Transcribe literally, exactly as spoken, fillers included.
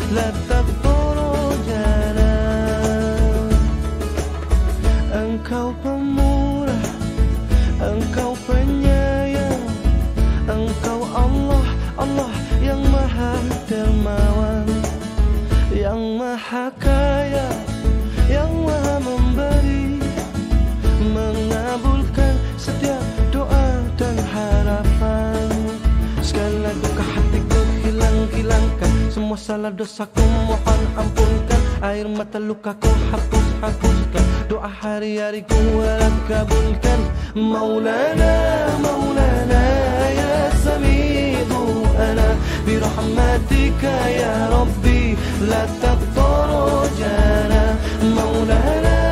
لا تطرجنا. Engkau pemurah, Engkau penyayang, Engkau Allah, Allah yang maha dermawan, yang maha kaya, yang maha memberi, mengabulkan setiap doa dan harapan. Segala duka hatiku hilang-hilangkan, semua salah dosaku mohon ampunkan, air mata lukaku hapus-hapuskan, doa hari-hariku walau kabulkan. Maulana, Maulana ya sami'u ana birahmatika ya Rabbi la taqtarujana. Maulana